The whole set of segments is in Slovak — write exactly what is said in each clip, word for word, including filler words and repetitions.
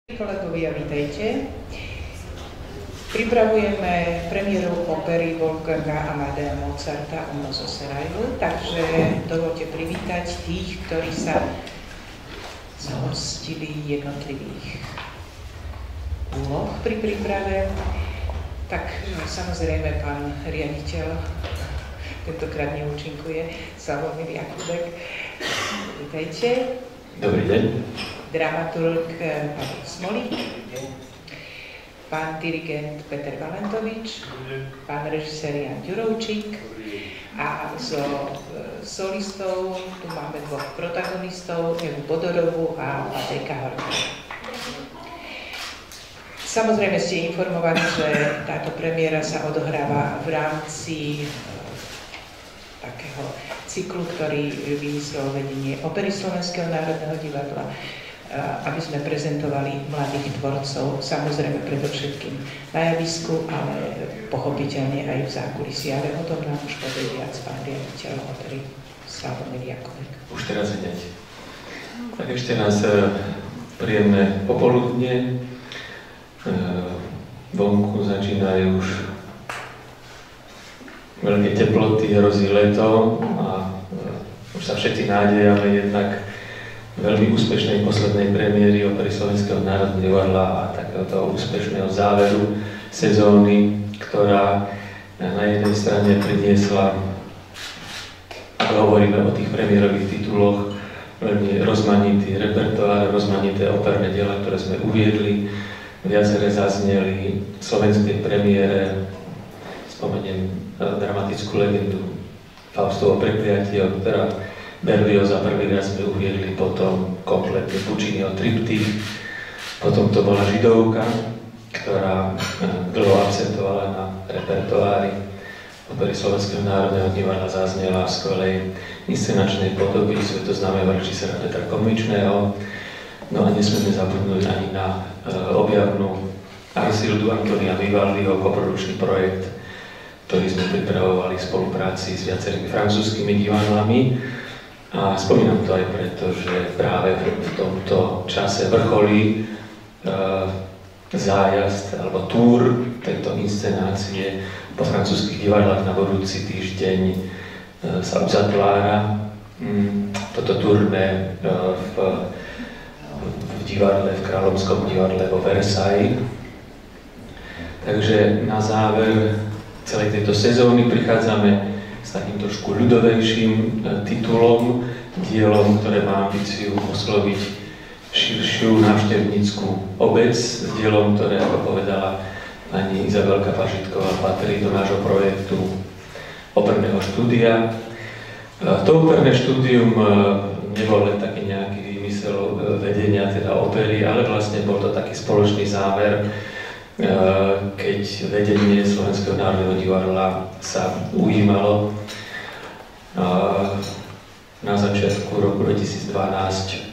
Kolegovia, vítajte. Pripravujeme premiéru opery Wolfganga Amadea Mozarta Uno zo Sarajevo, takže dovolte privítať tých, ktorí sa zhostili jednotlivých úloh pri príprave. Tak samozrejme pán riaditeľ tentokrát neúčinkuje, Slavomír Jakubek. Vítajte. Dobrý deň. Dramaturg Pavel Smolík, pán dirigent Peter Valentovič, pán režisér Jan Ďurovčík a zo solistov tu máme dvoch protagonistov, Evu Bodorovú a Patejka Horka. Samozrejme ste informovaní, že táto premiéra sa odohráva v rámci takého cyklu, ktorý vymyslelo vedenie Opery Slovenského národného divadla, aby sme prezentovali mladých tvorcov, samozrejme predovšetkým na javisku, ale pochopiteľne aj v zákulisí. Ale o tom nám už povie viac pán riaditeľ opery Slavomír Jakubek. Už teraz hneď. Tak ešte raz príjemné popoludne. Vonku začínajú už veľké teploty, hrozí leto a už sa všetci nádejame jednak veľmi úspešnej poslednej premiéry Opery Slovenského národného divadla a takéhoto úspešného záveru sezóny, ktorá na jednej strane priniesla, ak hovoríme o tých premiérových tituloch, veľmi rozmanitý repertoár, rozmanité operné diela, ktoré sme uviedli, viaceré zazneli v slovenskej premiére. Spomeniem dramatickú legendu Faustovo prekliatie, od ktorá Berlioza prvý raz sme uviedli, potom kompletný Pucciniho triptych, potom to bola Židovka, ktorá dlho absentovala na repertoári Opery Slovenského národného divadla, zaznela v skvelej inscenačnej podoby svetoznámeho režisera Petra Konvičného. No a nesmieme zabudnúť ani na uh, objavnú Arsildu Antonia Vivaldiho, koprodukčný projekt, ktorý sme pripravovali v spolupráci s viacerými francúzskými divadlami. A spomínam to aj preto, že práve v tomto čase vrcholí uh, zájazd alebo túr tejto inscenácie po francúzskych divadlách. Na budúci týždeň uh, sa uzatvára um, toto turné uh, v, v divadle, v Kráľovskom divadle vo Versailles. Takže na záver celej tejto sezóny prichádzame s takým trošku ľudovejším titulom, dielom, ktoré má ambíciu osloviť širšiu návštevnícku obec, s dielom, ktoré, ako povedala pani Izabelka Pažitková, patrí do nášho projektu operného štúdia. To operné štúdium nebol len taký nejaký výmysel vedenia teda opery, ale vlastne bol to taký spoločný zámer, keď vedenie Slovenského národného divadla sa ujímalo na začiatku roku dvetisícdvanásť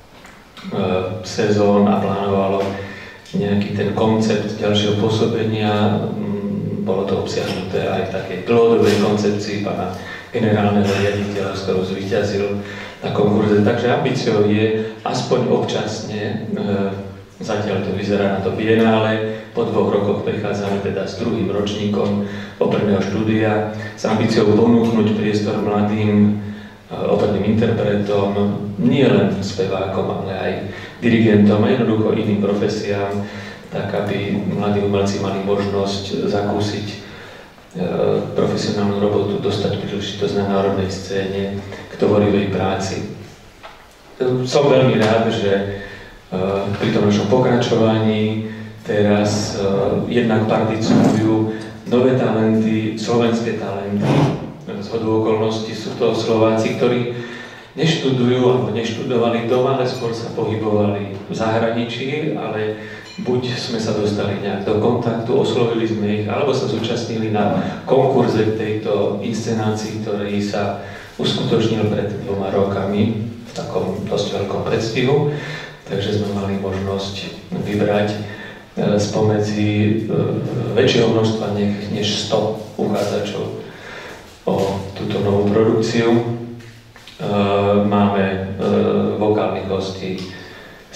sezón a plánovalo nejaký ten koncept ďalšieho pôsobenia. Bolo to obsiahnuté aj v takej dlhodobej koncepcii pána generálneho riaditeľa, s ktorou zvíťazil na konkurze. Takže ambíciou je aspoň občasne, zatiaľ to vyzerá na to bienále, po dvoch rokoch prichádzame teda s druhým ročníkom operného štúdia s ambíciou ponúknuť priestor mladým operným interpretom, nie len spevákom, ale aj dirigentom a jednoducho iným profesiám, tak aby mladí umelci mali možnosť zakúsiť profesionálnu robotu, dostať príležitosť na národnej scéne k tvorivej práci. Som veľmi rád, že pri tom našom pokračovaní teraz uh, jednak participujú nové talenty, slovenské talenty. Zhodou okolností sú to Slováci, ktorí neštudujú alebo neštudovali doma, ale skôr sa pohybovali v zahraničí, ale buď sme sa dostali nejak do kontaktu, oslovili sme ich, alebo sa zúčastnili na konkurze k tejto inscenácii, ktorý sa uskutočnil pred dvoma rokami v takom dosť veľkom predstihu. Takže sme mali možnosť vybrať spomedzi väčšieho množstva než sto uchádzačov o túto novú produkciu. Máme vokálnych hostí z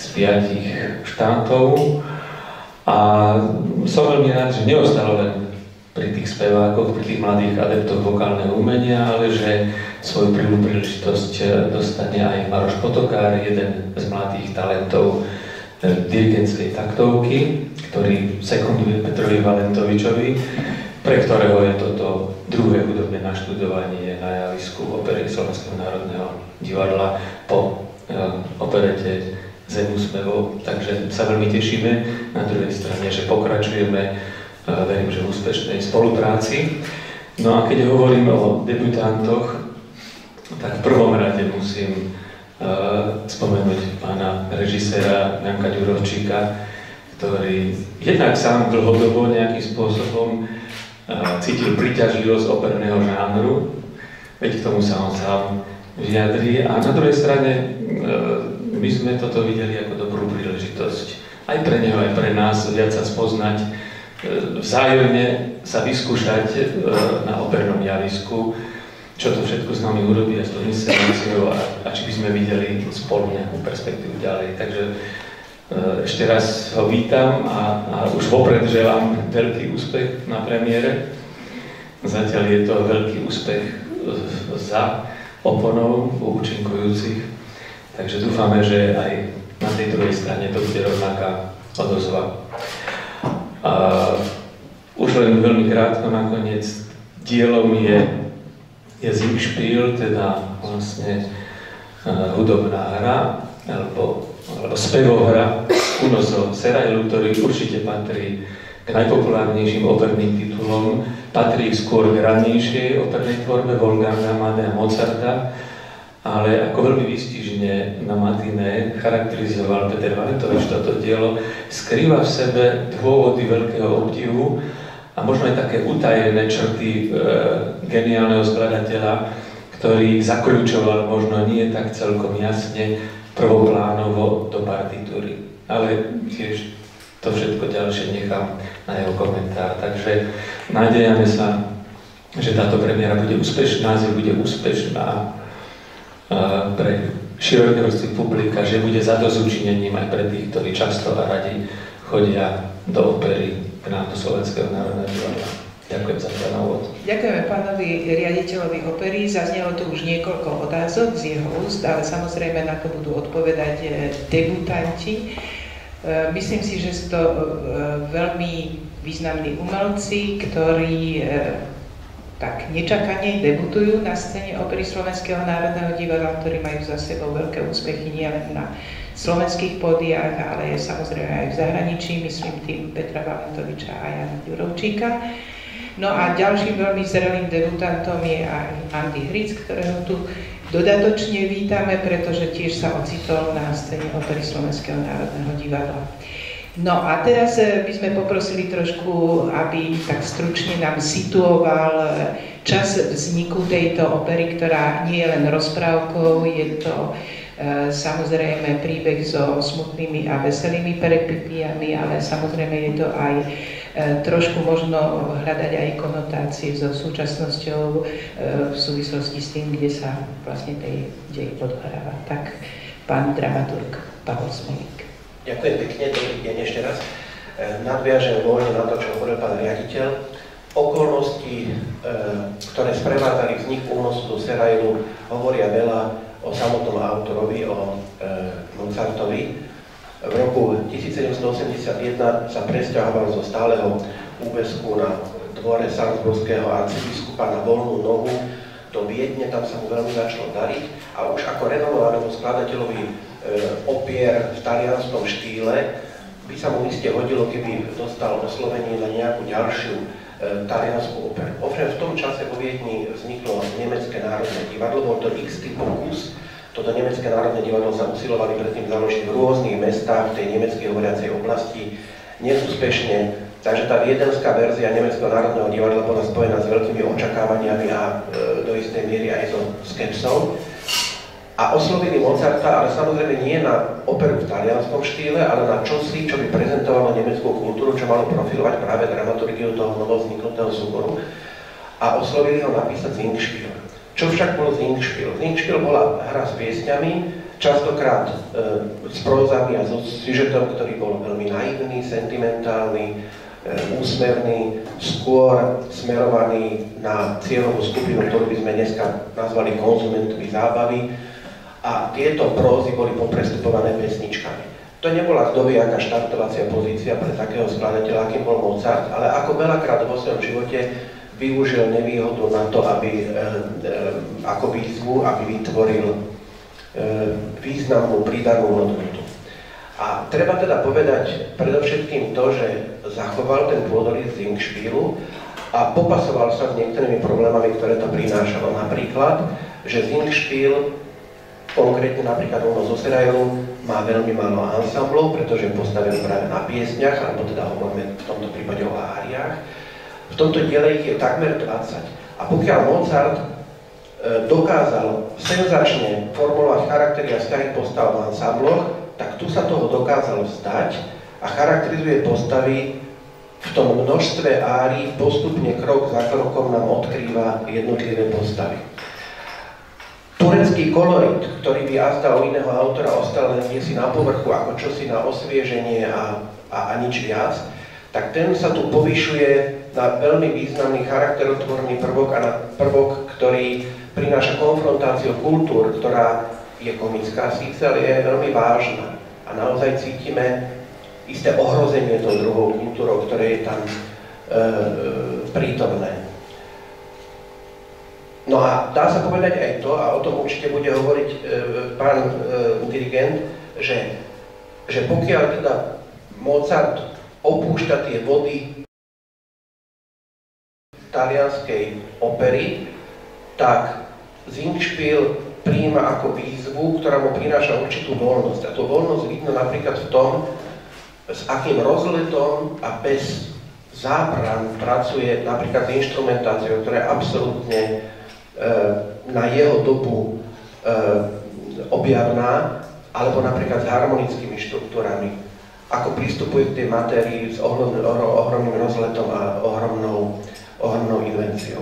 z piatich štátov. A som veľmi rád, že neostalo len pri tých spevákoch, pri tých mladých adeptoch vokálneho umenia, ale že svoju prvú príležitosť dostane aj Maroš Potokár, jeden z mladých talentov dirigentskej taktovky, ktorý sekunduje Petrovi Valentovičovi, pre ktorého je toto druhé hudobné naštudovanie na javisku opery Slovenského národného divadla po e, operete Zem úsmevov. Takže sa veľmi tešíme na druhej strane, že pokračujeme, verím, že v úspešnej spolupráci. No a keď hovorím o debutantoch, tak v prvom rade musím uh, spomenúť pána režiséra Janka Ďurovčíka, ktorý jednak sám dlhodobo nejakým spôsobom uh, cítil príťažlivosť operného žánru, veď k tomu sa on sám vyjadrí. A na druhej strane uh, my sme toto videli ako dobrú príležitosť aj pre neho, aj pre nás viac sa spoznať, vzájomne sa vyskúšať na opernom javisku, čo to všetko s nami urobí a s tou inscenáciou a, a či by sme videli spolu nejakú perspektívu ďalej. Takže ešte raz ho vítam a, a už vopred želám veľký úspech na premiére. Zatiaľ je to veľký úspech za oponou u účinkujúcich, takže dúfame, že aj na tej druhej strane to bude rovnaká odozva. A už len veľmi krátko nakoniec, dielom je, je Singspiel, teda vlastne uh, hudobná hra, alebo, alebo spevohra Uno zo Serailu, ktorý určite patrí k najpopulárnejším operným titulom, patrí skôr k ranejšej opernej tvorbe Wolfganga Amadea Mozarta, ale ako veľmi výstižne na Matiné charakterizoval Peter Valentovič toto dielo, skrýva v sebe dôvody veľkého obdivu a možno aj také utajené črty e, geniálneho skladateľa, ktorý zakľúčoval možno nie tak celkom jasne prvoplánovo do partitúry. Ale tiež to všetko ďalšie nechám na jeho komentár. Takže nádejame sa, že táto premiéra bude úspešná, že bude úspešná pre široké vrstvy publika, že bude zadozučinením aj pre tých, ktorí často a radi chodia do opery k nám do Slovenského národného divadla. Ďakujem za to na úvod. Ďakujeme pánovi riaditeľovi opery. Zaznelo tu už niekoľko otázok z jeho úst, ale samozrejme na to budú odpovedať debutanti. Myslím si, že sú to veľmi významní umelci, ktorí tak nečakane debutujú na scéne opery Slovenského národného divadla, ktorí majú za sebou veľké úspechy nielen na slovenských pódiách, ale samozrejme aj v zahraničí, myslím tým Petra Valentoviča a Jana Ďurovčíka. No a ďalším veľmi zrelým debutantom je aj Andy Hric, ktorého tu dodatočne vítame, pretože tiež sa ocitol na scéne opery Slovenského národného divadla. No a teraz by sme poprosili trošku, aby tak stručne nám situoval čas vzniku tejto opery, ktorá nie je len rozprávkou, je to e, samozrejme príbeh so smutnými a veselými peripetiami, ale samozrejme je to aj e, trošku možno hľadať aj konotácie so súčasnosťou e, v súvislosti s tým, kde sa vlastne tej dej odhráva. Tak pán dramaturg Pavol Smelík. Ďakujem pekne, dobrý deň ešte raz. Nadviažem voľne na to, čo hovoril pán riaditeľ. Okolnosti, ktoré sprevádzali vznik únosu do Serailu, hovoria veľa o samotnom autorovi, o Mozartovi. V roku tisícsedemstoosemdesiatjeden sa presťahoval zo stáleho úväzku na dvore salzburského arcibiskupa na voľnú nohu do Viedne, tam sa mu veľmi začalo dariť a už ako renomovanému skladateľovi opier v talianskom štýle by sa mu iste hodilo, keby dostal oslovenie na nejakú ďalšiu e, taliansku operu. Ovšem v tom čase vo Viedni vzniklo Nemecké národné divadlo, bol to x-ty pokus. Toto Nemecké národné divadlo sa usilovali predtým založiť v rôznych mestách v tej nemeckej hovoriacej oblasti, neúspešne. Takže tá viedenská verzia Nemeckého národného divadla bola spojená s veľkými očakávaniami a e, do istej miery aj so skepsou. A oslovili Mozarta, ale samozrejme nie na operu v talianskom štýle, ale na čosi, čo by prezentovalo nemeckú kultúru, čo malo profilovať práve dramaturgiu toho novovzniknutého súboru. A oslovili ho napísať Singspiel. Čo však bol Singspiel? Singspiel bola hra s piesňami, častokrát e, s prózami a so sižetom, ktorý bol veľmi naivný, sentimentálny, e, úsmevný, skôr smerovaný na cieľovú skupinu, ktorú by sme dneska nazvali konzumentmi zábavy. A tieto prózy boli poprestupované pesničkami. To nebola kto vie aká štartovacia pozícia pre takého skladateľa, akým bol Mozart, ale ako veľakrát vo svojom živote využil nevýhodu na to, aby e, e, ako výzvu, aby vytvoril e, významnú pridanú hodnotu. A treba teda povedať predovšetkým to, že zachoval ten pôdorys Singspielu a popasoval sa s niektorými problémami, ktoré to prinášalo. Napríklad, že Singspiel, konkrétne napríklad Uno zo Serailu, má veľmi málo ansamblov, pretože je postavený práve na piesňach, alebo teda hovoríme v tomto prípade o áriách. V tomto diele ich je takmer dvadsať. A pokiaľ Mozart e, dokázal senzačne formulovať charaktery a vzťahy postav v ansambloch, tak tu sa toho dokázal vzdať a charakterizuje postavy v tom množstve árií, postupne krok za krokom nám odkrýva jednotlivé postavy. Turecký kolorit, ktorý by azda u iného autora ostal len si na povrchu, ako čosi na osvieženie a, a, a nič viac, tak ten sa tu povyšuje na veľmi významný charakterotvorný prvok a na prvok, ktorý prináša konfrontáciu kultúr, ktorá je komická síce, ale je veľmi vážna. A naozaj cítime isté ohrozenie tou druhou kultúrou, ktoré je tam e, e, prítomné. No a dá sa povedať aj to, a o tom určite bude hovoriť e, pán e, dirigent, že, že pokiaľ teda Mozart opúšťa tie vody talianskej opery, tak Singspiel prijíma ako výzvu, ktorá mu prináša určitú voľnosť. A tú voľnosť vidno napríklad v tom, s akým rozletom a bez zábran pracuje napríklad s inštrumentáciou, ktorá je absolútne na jeho dobu e, objavná, alebo napríklad s harmonickými štruktúrami. Ako pristupuje k tej matérii s ohrom, ohromným rozletom a ohromnou, ohromnou invenciou.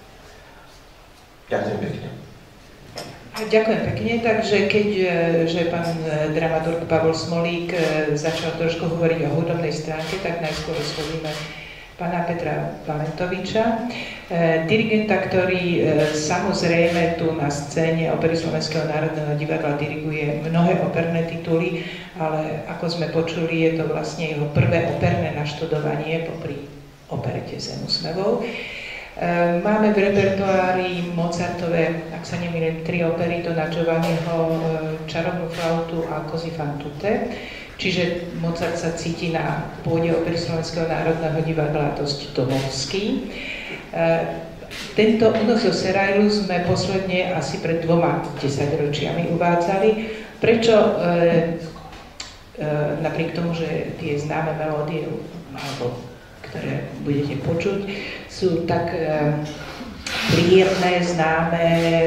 Ďakujem pekne. Ďakujem pekne. Takže keď že pán dramaturg Pavol Smolík začal trošku hovoriť o hudobnej stránke, tak najskôr oslovíme pána Petra Valentoviča, e, dirigenta, ktorý e, samozrejme tu na scéne Opery Slovenského národného divadla diriguje mnohé operné tituly, ale ako sme počuli, je to vlastne jeho prvé operné naštudovanie popri operete Zem úsmevov. E, máme v repertoári Mozartové, ak sa nemýlim, tri opery, Dona Giovanniho, e, Čarovnú flautu a Così fan tutte. Čiže Mozart sa cíti na pôde Opery Slovenského národného divadla dosť domovský. E, tento Uno zo Serailu sme posledne asi pred dvoma desaťročiami uvádzali. Prečo e, e, napriek tomu, že tie známe melódie, alebo ktoré budete počuť, sú tak e, príjemné, známe,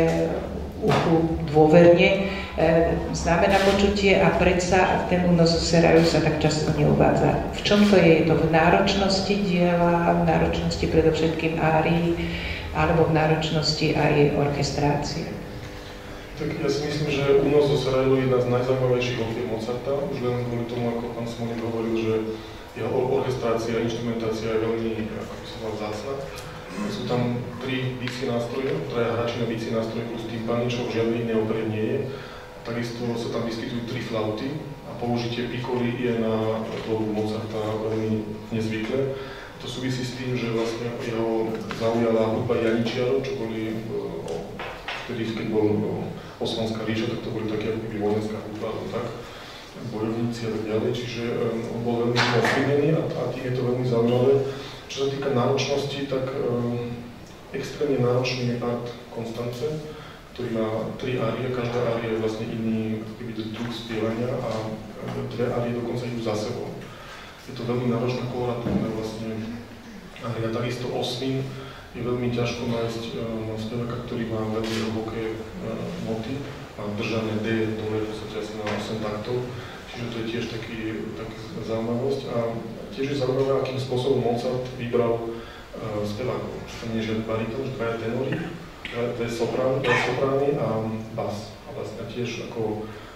uchu dôverne, známe na počutie a predsa ten Uno zo Serailu sa tak často neuvádza. V čom to je? Je to v náročnosti diela, v náročnosti predovšetkým árií, alebo v náročnosti aj orchestrácie? Tak ja si myslím, že Uno zo Serailu je jedna z najzaujímavejších opier Mozarta, už len kvôli tomu, ako pán Smolík hovoril, že jeho orchestrácia a instrumentácia je veľmi, ako by som mal, vzácna. Sú tam tri bicie nástroje, traja hráči na bicie nástroje plus timpani, čo v žiadnej inej opere nie je. Takisto sa tam vyskytujú tri flauty a použitie pikory je na dobu Mozarta veľmi nezvyklé. To súvisí s tým, že vlastne jeho zaujala hudba janičiarov, čo boli vtedy, keď bol Osmanská ríša, tak to boli také ako keby vojenská hudba, alebo tak, bojovníci a tak ďalej, čiže on bol veľmi ovplyvnený a, a tým je to veľmi zaujímavé. Čo sa týka náročnosti, tak um, extrémne náročný je part Konstance, ktorý má tri árie, každá ária je vlastne iný druh spievania a dve árie dokonca idú za sebou. Je to veľmi náročná koloratúrna vlastne ária. Takisto osmin je veľmi ťažko nájsť uh, speváka, ktorý má veľmi hlboké uh, noty a držanie D dole v podstate asi na osem taktov, čiže to je tiež taký, taký zaujímavosť. A tiež je zaujímavé, akým spôsobom Mozart vybral uh, spevákov. Čo tam nie je žiadny baritón, že dvaja tenory, dve soprány, dve soprány a bas. A vlastne tiež ako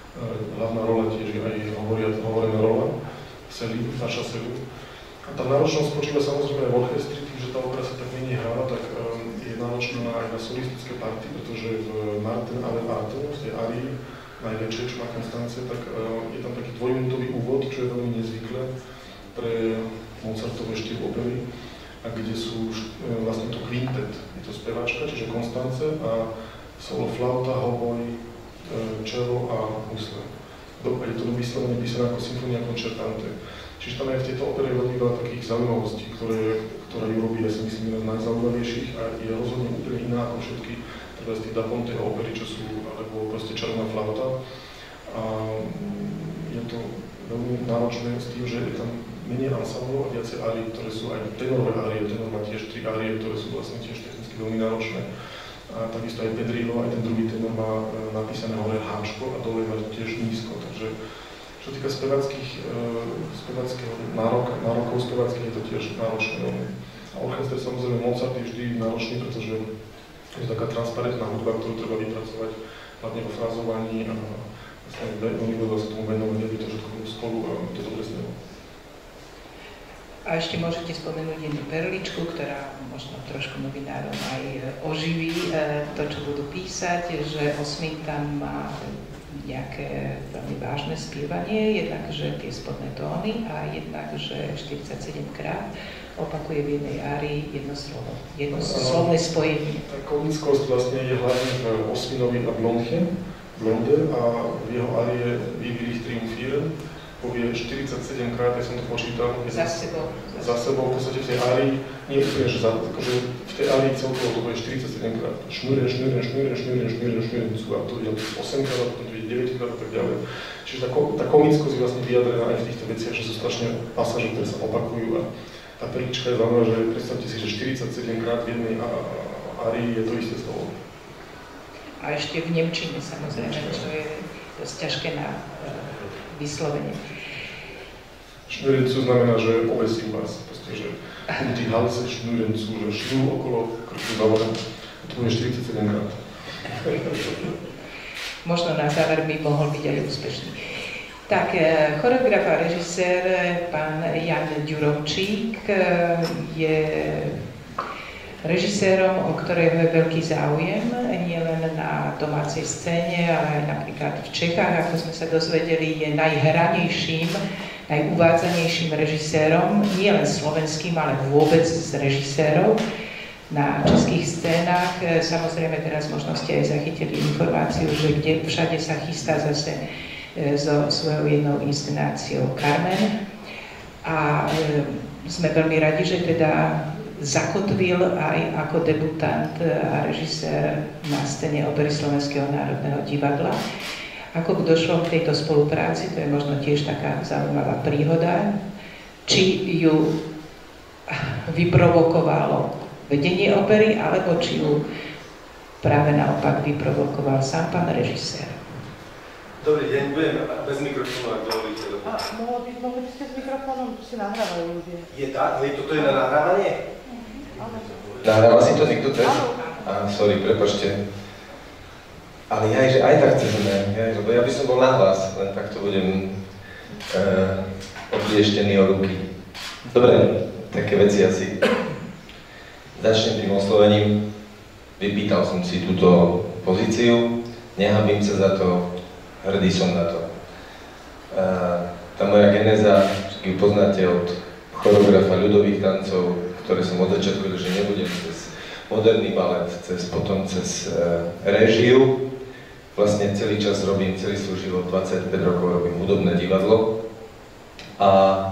hlavná rola tiež je aj hovoria, hovorená rola, Sely, naša Sely. A tá náročnosť spočíva samozrejme aj v orchestri, tým, že tá opera sa tak menej hrá, tak um, je náročná aj na solistické party, pretože v Martin ale Arten, v tej arii, najväčšej, čo má Konstance, tak uh, je tam taký dvojminútový úvod, čo je veľmi nezvyklé pre Mozartové štýl opery, a kde sú uh, vlastne to kvintet, je to speváčka, čiže Konstance a solo flauta, hoboj, cello a husle. Je to vyslovene písané ako symfónia concertante. Čiže tam aj v tejto opere veľmi veľa takých zaujímavostí, ktoré, ktoré ju robí, ja si myslím, jedna z najzaujímavejších a je rozhodne úplne iná ako všetky teda z tých Da Ponte opery, čo sú, alebo proste čarovná flauta. A je to veľmi náročné s tým, že je tam menej ensemble a viacej árií, ktoré sú aj tenorové árie. Tenor má tiež tri árie, ktoré sú vlastne tiež technicky veľmi náročné. A takisto aj Pedrillo, aj ten druhý tenor má napísané hore háčko a dole má tiež nízko. Takže čo týka spevackých, spevackého nároka, nárokov spevackých je to tiež náročné. A orchester samozrejme Mozart je vždy náročný, pretože je to taká transparentná hudba, ktorú treba vypracovať hlavne vo frázovaní a vlastne veľmi veľa sa tomu venovať, aby to všetko spolu a to dobre znelo. A ešte môžete spomenúť jednu perličku, ktorá možno trošku novinárom aj oživí to, čo budú písať, že Osmín tam má nejaké veľmi vážne spievanie, jednak, že tie spodné tóny a jednak, že štyridsaťsedem krát opakuje v jednej árii jedno slovo, jedno slovné spojenie. Tá komickosť vlastne je hlavne v Osmínovi a Blonde, Blonde a v jeho árie Wie will ich triumphieren povie štyridsaťsedem krát, ja som to počítal. Za sebou. Za sebou, v podstate v tej árii, nie úplne, že, za, akože v tej árii celkovo to bude štyridsaťsedem krát. Šnúren, šnúren, šnúren, šnúren, šnúren, šnúren, a to ide osem krát, potom to ide deväť krát a tak ďalej. Čiže tá, tá komickosť je vlastne vyjadrená aj v týchto veciach, že sú strašne pasáže, ktoré sa opakujú a tá perlička je zaujímavá, že predstavte si, že štyridsaťsedem krát v jednej árii je to isté slovo. A ešte v nemčine samozrejme, čo je dosť ťažké na vyslovenie. Šnúrencu znamená, že obesím vás, proste, že um die Halse šnúrencu, že šnú okolo krku zavore, to bude štyridsaťsedem krát. Možno na záver by mohol byť aj úspešný. Tak, choreograf a režisér, pán Jan Ďurovčík, je režisérom, o ktorého je veľký záujem, nielen na domácej scéne, ale aj napríklad v Čechách, ako sme sa dozvedeli, je najhranejším, najuvádzanejším režisérom, nielen slovenským, ale vôbec z režisérov na českých scénach. Samozrejme, teraz možno ste aj zachytili informáciu, že kde všade sa chystá zase so svojou jednou inscenáciou Carmen. A sme veľmi radi, že teda zakotvil aj ako debutant a režisér na scéne opery Slovenského národného divadla. Ako došlo k tejto spolupráci, to je možno tiež taká zaujímavá príhoda, či ju vyprovokovalo vedenie opery, alebo či ju práve naopak vyprovokoval sám pán režisér. Dobrý deň, budem bez mikrofónu, ak dovolíte. A mohli by, mohli by ste s mikrofónom, tu si nahrávajú ľudia. Je tak? Toto je na nahrávanie? Nahráva si to niekto teď? Á, sorry, prepačte. Ale ja, že aj tak chceme, ja, lebo ja by som bol nahlas, len takto budem uh, oblieštený o ruky. Dobre, také veci asi. Začnem tým oslovením. Vypýtal som si túto pozíciu, nehabím sa za to, hrdý som na to. Uh, tá moja genéza, však ju poznáte od choreografa ľudových tancov, ktoré som od začiatku, že nebudem cez moderný balet, cez, potom cez uh, réžiu. Vlastne celý čas robím, celý svoj život, dvadsaťpäť rokov robím hudobné divadlo. A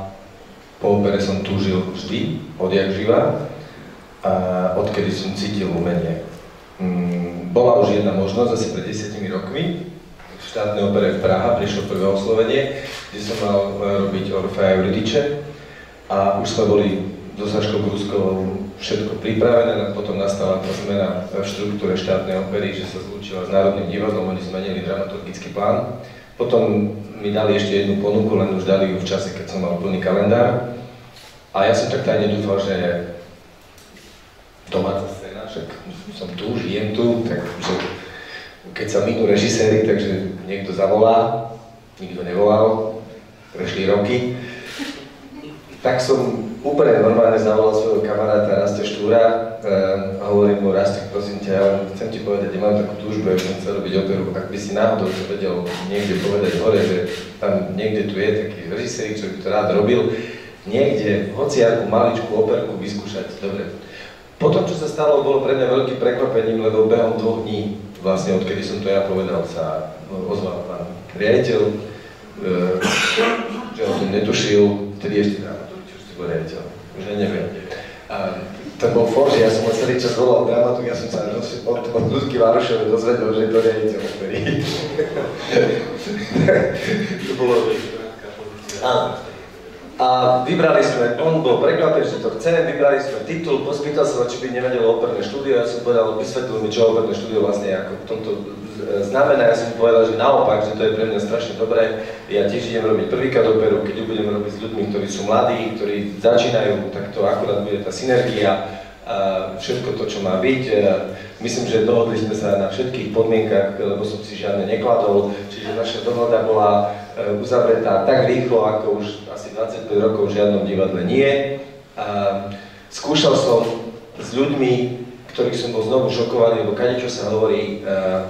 po opere som túžil vždy, odjak živa, a odkedy som cítil umenie. Mm, bola už jedna možnosť, asi pred desiatimi rokmi, v štátnej opere v Praha prišlo prvé oslovenie, kde som mal robiť Orfea Euridice a už sme boli so Saškou Bruskovou všetko pripravené, a potom nastala tá zmena v štruktúre štátnej opery, že sa zlúčila s Národným divadlom, oni zmenili dramaturgický plán. Potom mi dali ešte jednu ponuku, len už dali ju v čase, keď som mal plný kalendár. A ja som tak tajne dúfal, že domáca scéna, však som tu, žijem tu, takže keď sa minú režiséri, takže niekto zavolá, nikto nevolal, prešli roky. Tak som úplne normálne zavolal svojho kamaráta Rastia Štúra a hovorím mu, Rastek, prosím ťa, ja chcem ti povedať, ja mám takú túžbu, ja som chcel robiť operu, ak by si náhodou to vedel niekde povedať hore, že tam niekde tu je taký režisér, čo by to rád robil, niekde, hociakú maličkú operku vyskúšať, dobre. Potom, čo sa stalo, bolo pre mňa veľkým prekvapením, lebo behom dvoch dní, vlastne odkedy som to ja povedal, sa ozval pán riaditeľ, že o tom netušil, vtedy ešte dramaturg, čo si bol riaditeľ, už aj neviem. A to bol fór, že ja som ho celý čas volal dramaturg, ja som sa od, od Ľudky Várušovej dozvedel, že je to riaditeľ opery. To bolo a, a vybrali sme, on bol prekvapený, že to chce, vybrali sme titul, pospýtal sa, či by nevedelo operné štúdio, ja som povedal, vysvetlil mi, čo operné štúdio vlastne ako v tomto znamená, ja som povedal, že naopak, že to je pre mňa strašne dobré. Ja tiež idem robiť prvýkrát operu, keď ju budem robiť s ľuďmi, ktorí sú mladí, ktorí začínajú, tak to akurát bude tá synergia a všetko to, čo má byť. Myslím, že dohodli sme sa na všetkých podmienkach, lebo som si žiadne nekladol, čiže naša dohoda bola uzavretá tak rýchlo, ako už asi dvadsaťpäť rokov v žiadnom divadle nie. A skúšal som s ľuďmi, ktorých som bol znovu šokovaný, lebo kadečo sa hovorí,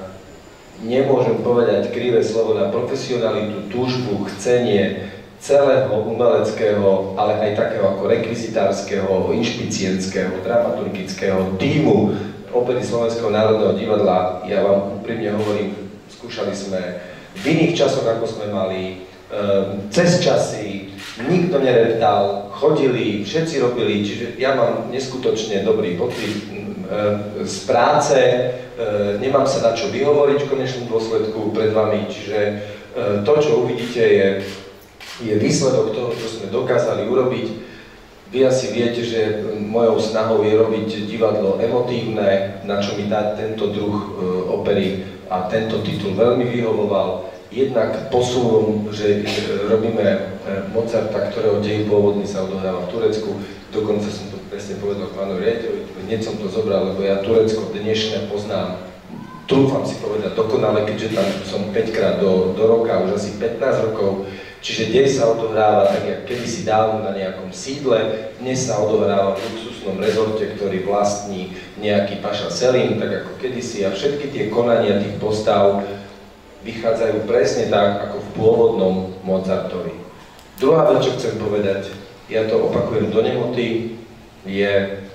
nemôžem povedať krivé slovo na profesionalitu, túžbu, chcenie celého umeleckého, ale aj takého ako rekvizitárskeho, inšpicientského, dramaturgického tímu opery Slovenského národného divadla. Ja vám úprimne hovorím, skúšali sme v iných časoch, ako sme mali, cez časy, nikto nereptal, chodili, všetci robili, čiže ja mám neskutočne dobrý pocit z práce, nemám sa na čo vyhovoriť v konečnom dôsledku pred vami, čiže to, čo uvidíte, je, je výsledok toho, čo sme dokázali urobiť. Vy asi viete, že mojou snahou je robiť divadlo emotívne, na čo mi dá tento druh opery a tento titul veľmi vyhovoval. Jednak posúvom, že robíme Mozarta, ktorého dej pôvodný sa odohráva v Turecku, dokonca som to presne povedal pánu riaditeľovi, hneď som to zobral, lebo ja Turecko dnešné poznám, trúfam si povedať dokonale, keďže tam som päťkrát do, do roka, už asi pätnásť rokov, čiže dej sa odohráva tak, jak kedysi dávno na nejakom sídle, dnes sa odohráva v luxusnom rezorte, ktorý vlastní nejaký paša Selín, tak ako kedysi, a všetky tie konania tých postav vychádzajú presne tak, ako v pôvodnom Mozartovi. Druhá vec, čo chcem povedať, ja to opakujem do nemoty, je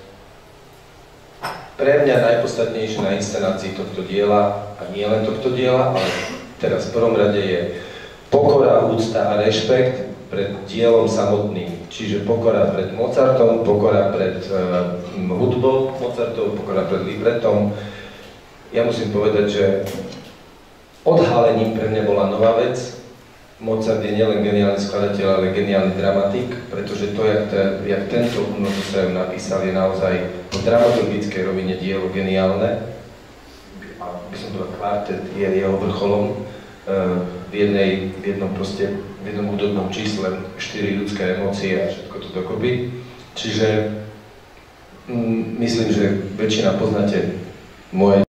pre mňa najpodstatnejšie na inscenácii tohto diela, a nie len tohto diela, ale teraz v prvom rade je pokora, úcta a rešpekt pred dielom samotným. Čiže pokora pred Mozartom, pokora pred uh, hudbou Mozartov, pokora pred libretom. Ja musím povedať, že odhalením pre mňa bola nová vec. Mozart je nielen geniálny skladateľ, ale geniálny dramatik, pretože to, jak, te, jak tento únos sa napísal, je naozaj v dramaturgickej rovine dielo geniálne. A by som povedal, kvartet je jeho vrcholom. V, jednej, v jednom proste, v jednom hudobnom čísle štyri ľudské emócie a všetko to dokopy. Čiže mm, myslím, že väčšina poznáte moje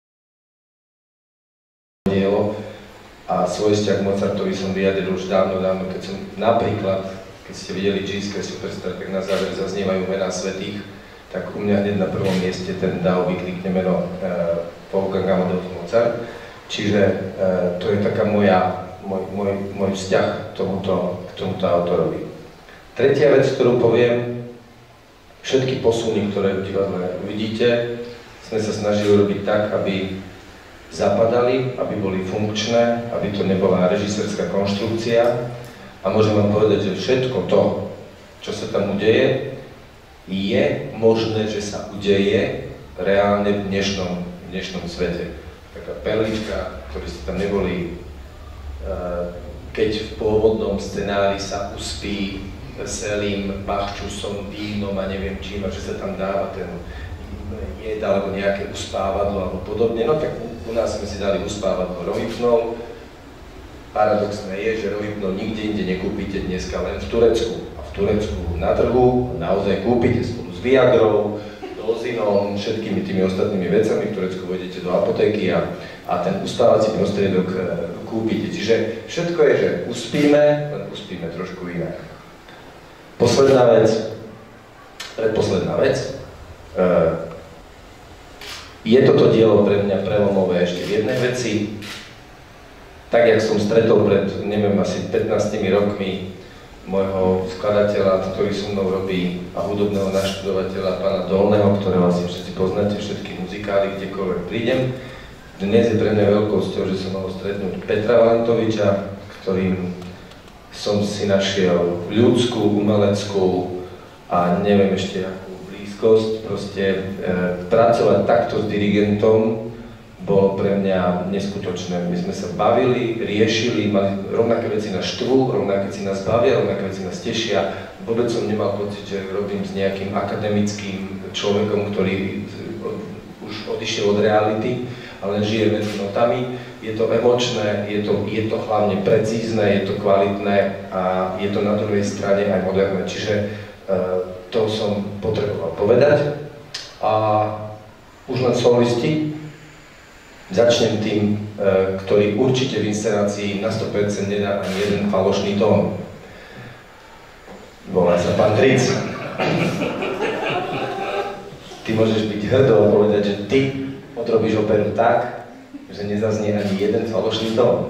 dielo. A svoj vzťah k Mozartovi som vyjadril už dávno, dávno, keď som napríklad, keď ste videli G-ské Superstar, tak na záver zaznievajú mená svätých, tak u mňa hneď na prvom mieste ten dal vyklikne meno uh, Wolfgang Amadeus Mozart. Čiže uh, to je taká moja, môj, môj, môj vzťah k tomuto, k tomuto autorovi. Tretia vec, ktorú poviem, všetky posuny, ktoré v divadle vidíte, sme sa snažili robiť tak, aby zapadali, aby boli funkčné, aby to nebola režisérska konštrukcia. A môžem vám povedať, že všetko to, čo sa tam udeje, je možné, že sa udeje reálne v dnešnom, v dnešnom svete. Taká perlička, ktorí ste tam neboli, keď v pôvodnom scenári sa uspí Selím, Bachčusom, vínom a neviem čím, a že sa tam dáva ten jed alebo nejaké uspávadlo alebo podobne, no tak u nás sme si dali uspávadlo rohypnou. Paradoxné je, že rohypnou nikde inde nekúpite dneska len v Turecku. A v Turecku na trhu naozaj kúpite spolu s Viagrou, do lozinom, všetkými tými ostatnými vecami, v Turecku vôjdete do apotéky a, a ten uspávací prostriedok e, kúpite. Čiže všetko je, že uspíme, len uspíme trošku inak. Posledná vec, predposledná vec. E, je toto dielo pre mňa prelomové ešte v jednej veci. Tak, jak som stretol pred, neviem, asi pätnástimi rokmi môjho skladateľa, ktorý so mnou robí, a hudobného naštudovateľa, pána Dolného, ktorého asi všetci poznáte, všetky muzikály, kdekoľvek prídem. Dnes je pre mňa veľkosťou, že som mohol stretnúť Petra Valentoviča, ktorým som si našiel ľudskú, umeleckú a neviem ešte akú blízkosť. Proste e, pracovať takto s dirigentom bolo pre mňa neskutočné. My sme sa bavili, riešili, mali rovnaké veci nás štvú, rovnaké veci nás bavia, rovnaké veci nás tešia. Vôbec som nemal pocit, že robím s nejakým akademickým človekom, ktorý už odišiel od reality, ale žije medzi notami. Je to emočné, je to, je to hlavne precízne, je to kvalitné a je to na druhej strane aj moderné. Čiže uh, to som potreboval povedať. A už len solisti. Začnem tým, uh, ktorý určite v inscenácii na sto percent nedá ani jeden falošný tón. Volá sa pán Tric. Ty môžeš byť hrdý a povedať, že ty odrobíš operu tak, že nezaznie ani jeden falošný tón.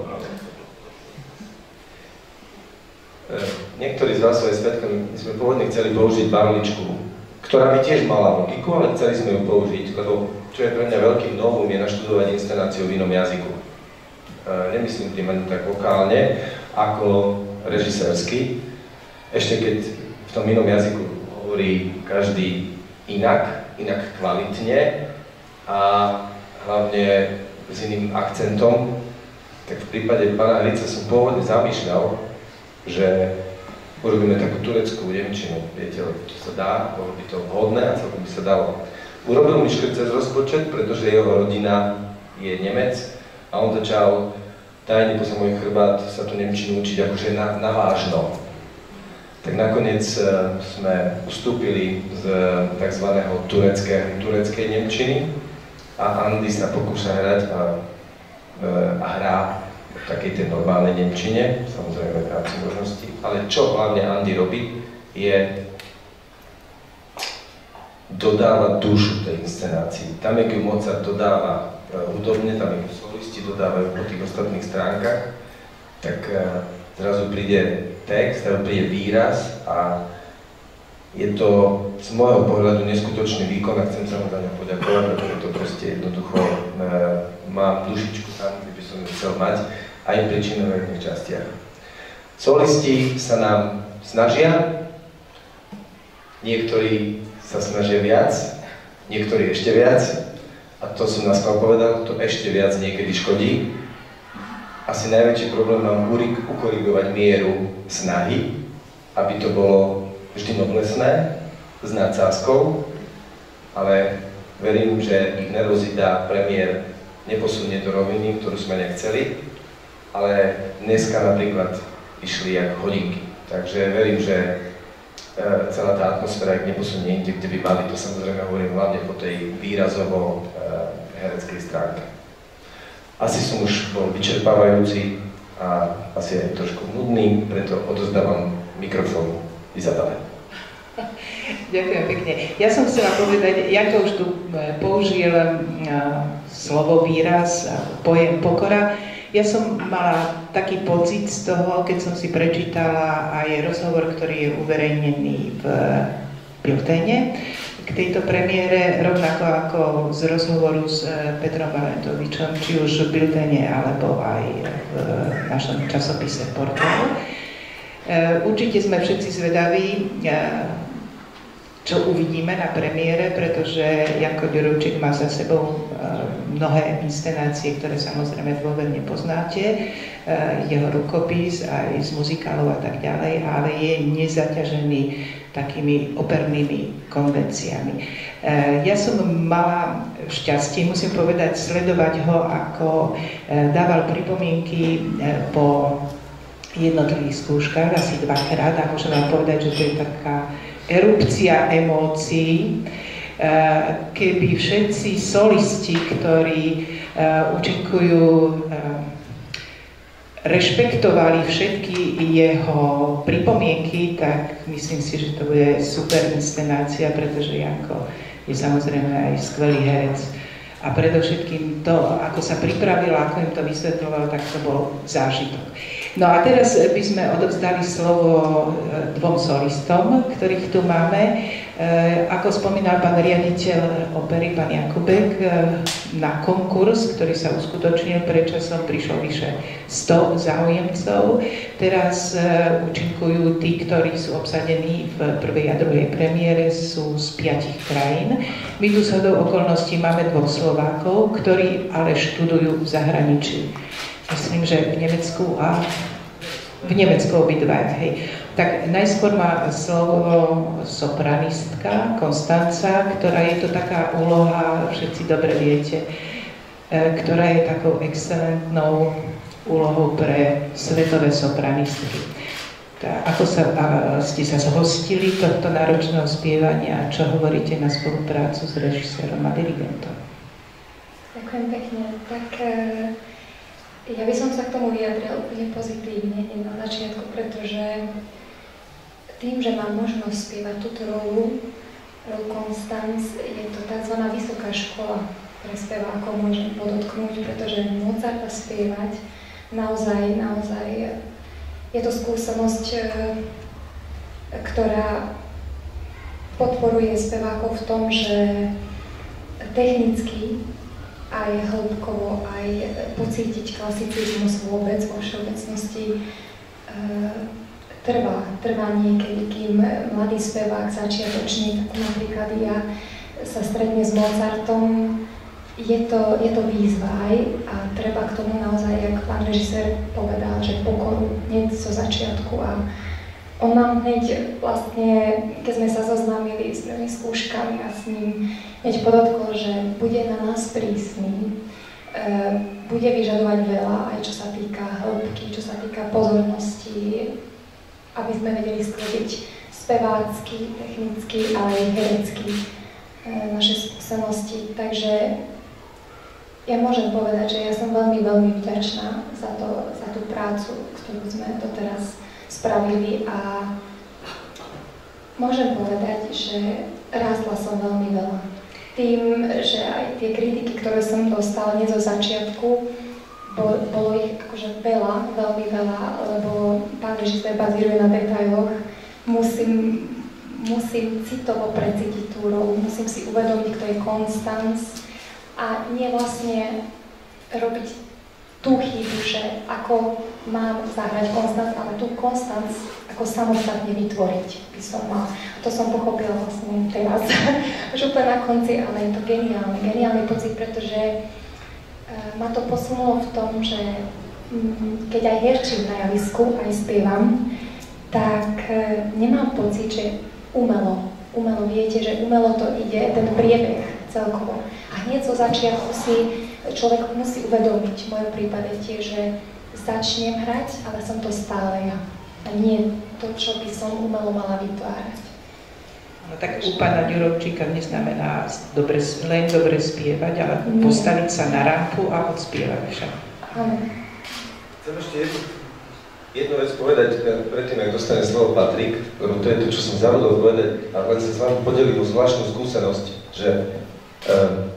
Niektorí z vás sú aj svedkami, my sme pôvodne chceli použiť barličku, ktorá by tiež mala logiku, ale chceli sme ju použiť, lebo čo je pre mňa veľkým novum, je naštudovať inscenáciu v inom jazyku. Nemyslím tým ani tak vokálne, ako režisérsky. Ešte keď v tom inom jazyku hovorí každý inak, inak kvalitne a hlavne s iným akcentom, tak v prípade pána Rica som pôvodne zamýšľal, že urobíme takú tureckú nemčinu, viete, čo sa dá, bolo by to vhodné a celkom by sa dalo. Urobil mi škrt cez rozpočet, pretože jeho rodina je Nemec a on začal tajne po môj chrbát sa tu nemčinu učiť akože na, na vážno. Tak nakoniec uh, sme ustúpili z tzv. tureckej, tureckej nemčiny a Andy sa pokúša hrať a, uh, a hrá v takej tej normálnej nemčine, samozrejme v rámci možností. Ale čo hlavne Andy robí, je dodávať dušu tej inscenácii. Tam, jak ju Mozart dodáva uh, hudobne, tam, jak ju solisti dodávajú po tých ostatných stránkach, tak uh, zrazu príde text, zrazu príde výraz a je to z môjho pohľadu neskutočný výkon a chcem sa mu za ňa poďakovať, pretože to proste jednoducho uh, mám dušičku tam, kde by som ju chcel mať, aj pri činorodných častiach. Solisti sa nám snažia, niektorí sa snažia viac, niektorí ešte viac, a to som naskôr povedal, to ešte viac niekedy škodí. Asi najväčší problém mám ukorigovať mieru snahy, aby to bolo vždy noblesné, s nadsázkou, ale verím, že ich nervozita premiér neposunie do roviny, ktorú sme nechceli, ale dneska napríklad išli jak hodinky. Takže verím, že celá tá atmosféra ich neposunie inde, kde by mali. To samozrejme hovorím hlavne po tej výrazovo hereckej stránke. Asi som už bol vyčerpávajúci a asi aj trošku nudný, preto odozdávam mikrofón Izabele. Ďakujem pekne. Ja som chcela povedať, ja to už tu použil slovo výraz, pojem pokora. Ja som mala taký pocit z toho, keď som si prečítala aj rozhovor, ktorý je uverejnený v biltene k tejto premiére, rovnako ako z rozhovoru s Petrom Valentovičom, či už v biltene, alebo aj v našom časopise Portál. Určite sme všetci zvedaví, čo uvidíme na premiére, pretože Janko Ďurovčík má za sebou mnohé inscenácie, ktoré samozrejme dôverne poznáte, jeho rukopis aj z muzikálov a tak ďalej, ale je nezaťažený takými opernými konvenciami. Ja som mala šťastie, musím povedať, sledovať ho, ako dával pripomienky po jednotlivých skúškach, asi dvakrát, a môžem vám povedať, že to je taká erupcia emócií, keby všetci solisti, ktorí účinkujú, rešpektovali všetky jeho pripomienky, tak myslím si, že to bude super inscenácia, pretože Janko je samozrejme aj skvelý herec. A predovšetkým to, ako sa pripravila, ako im to vysvetľoval, tak to bol zážitok. No a teraz by sme odovzdali slovo dvom solistom, ktorých tu máme. Ako spomínal pán riaditeľ opery, pán Jakubek, na konkurs, ktorý sa uskutočnil predčasom, prišlo vyše sto záujemcov. Teraz účinkujú tí, ktorí sú obsadení v prvej a druhej premiére, sú z piatich krajín. My tu shodou okolností máme dvoch Slovákov, ktorí ale študujú v zahraničí. Myslím, že v Nemecku a v Nemecku obidva, hej. Tak najskôr má slovo sopranistka Konstanca, ktorá je to taká úloha, všetci dobre viete, ktorá je takou excelentnou úlohou pre svetové sopranistky. Tak, ako sa, a, ste sa zhostili tohto náročného spievania a čo hovoríte na spoluprácu s režisérom a dirigentom? Ďakujem pekne. Tak ja by som sa k tomu vyjadrila úplne pozitívne na začiatku, pretože tým, že mám možnosť spievať túto rolu, rolu Konstanc, je to tzv. Vysoká škola pre spevákov, môžem podotknúť, pretože Mozarta spievať naozaj, naozaj je to skúsenosť, ktorá podporuje spevákov v tom, že technicky aj hĺbkovo, aj pocítiť klasicizmus vôbec vo všeobecnosti e, trvá, trvá niekedy, kým mladý spevák, začiatočník, ako napríklad ja, sa stretne s Mozartom. Je to, je to výzva aj a treba k tomu naozaj, jak pán režisér povedal, že pokoru hneď zo začiatku a on nám hneď vlastne, keď sme sa zoznámili s prvými skúškami a s ním hneď podotkol, že bude na nás prísny, e, bude vyžadovať veľa, aj čo sa týka hĺbky, čo sa týka pozornosti, aby sme vedeli skladiť spevácky, technicky, ale aj herecky e, naše skúsenosti. Takže ja môžem povedať, že ja som veľmi, veľmi vďačná za, to, za tú prácu, ktorú sme doteraz spravili a môžem povedať, že rástla som veľmi veľa. Tým, že aj tie kritiky, ktoré som dostala hneď zo začiatku, bolo, bolo ich akože veľa, veľmi veľa, lebo pán režisér bazíruje na detailoch. Musím, musím citovo precítiť tú rolu, musím si uvedomiť, kto je Konstanc a nie vlastne robiť tú chybu, že ako mám zahrať Konstanc, ale tú Konstanc ako samostatne vytvoriť by som mal. To som pochopila vlastne teraz, už úplne na konci, ale je to geniálny, geniálny pocit, pretože uh, ma to posunulo v tom, že um, keď aj herčím na javisku, aj spievam, tak uh, nemám pocit, že umelo, umelo viete, že umelo to ide, ten priebeh celkovo. A hneď zo začiatku si človek musí uvedomiť, v mojom prípade tiež, že začnem hrať, ale som to stále ja. A nie to, čo by som umelo mala vytvárať. No tak u pána Ďurovčíka neznamená dobre, len dobre spievať, ale nie. Postaviť sa na rampu a odspievať však. Áno. Chcem ešte jednu, jednu vec povedať, predtým, ak dostane slovo Patrik, lebo to je to, čo som zabudol povedať, a len sa s vami podelím o zvláštnu skúsenosť, že um,